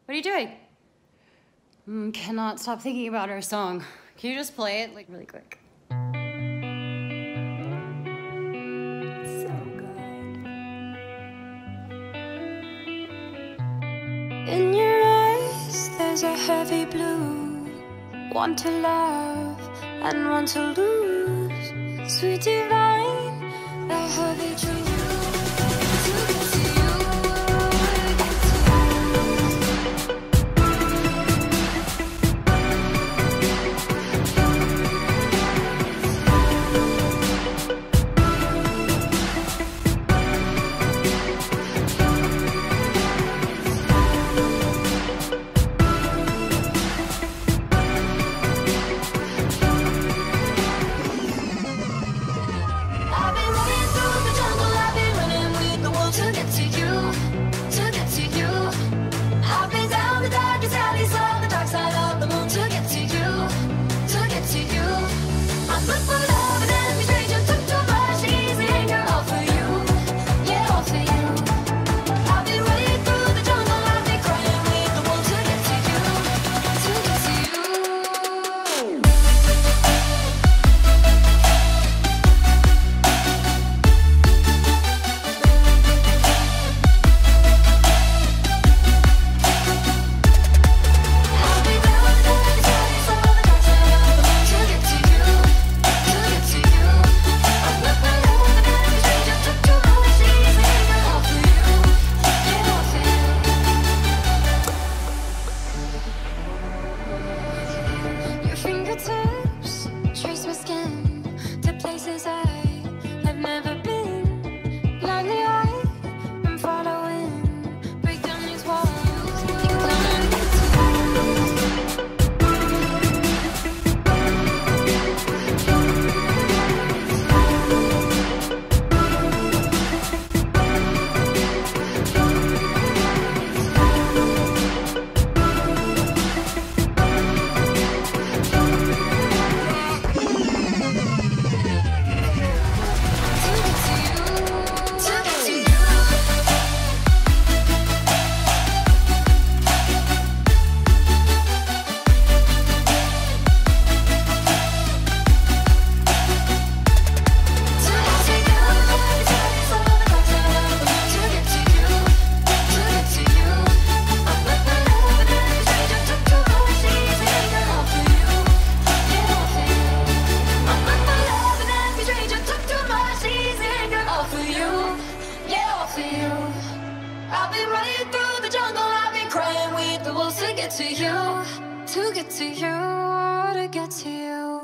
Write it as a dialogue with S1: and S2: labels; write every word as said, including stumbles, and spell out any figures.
S1: What are you doing? Mm, cannot stop thinking about our song. Can you just play it, like, really quick? It's so good.
S2: In your eyes, there's a heavy blue. One to love and one to lose. Sweet divine, the heavy truth. Fingertips trace my skin to places I have never been. Blindly I am following. Break down these walls. I've been running through the jungle, I've been crying with the wolves to get to you, to get to you, to get to you.